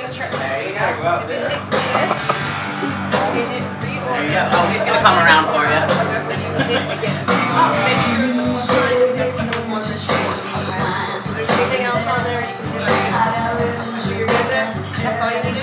trick. There you go. If you hit this, you hit reorder. There you go. Oh, he's gonna come around for you. Oh, make sure the plus sign is next to the one that's short. If there's anything else on there, you can hit it. So you're good there? That's all you needed?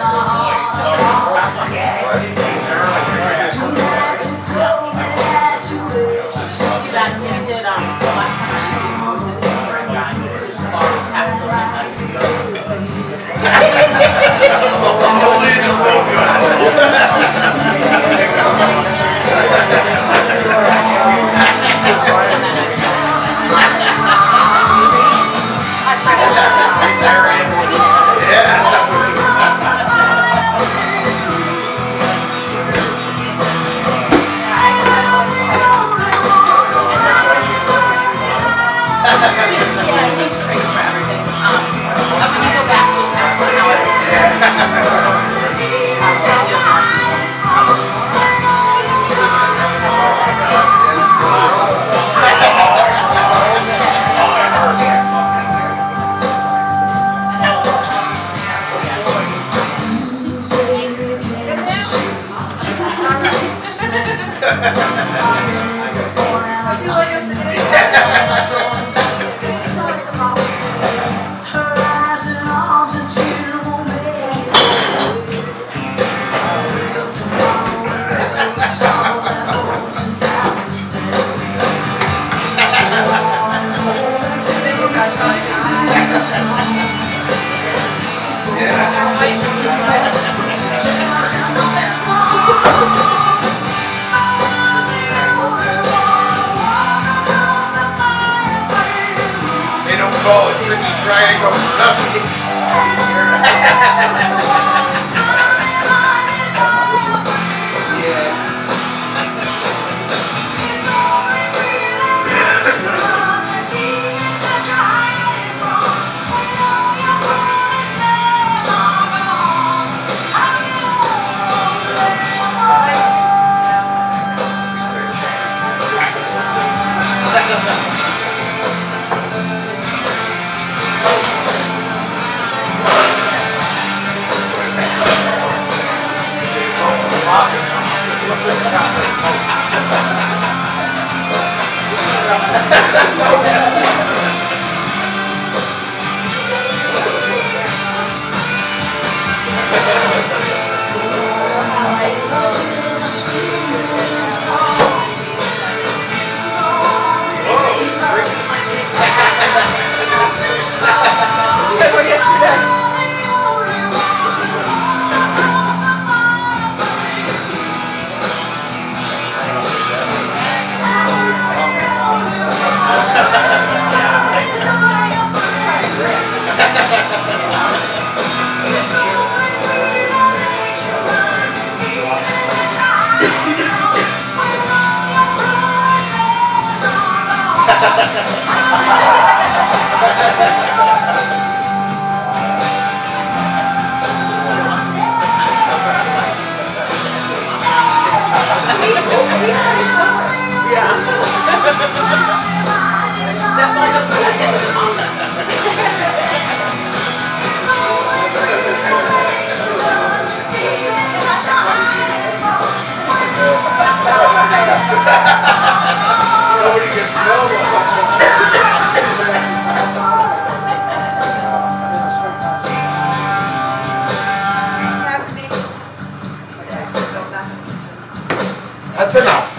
Call it tricky triangle. That's enough.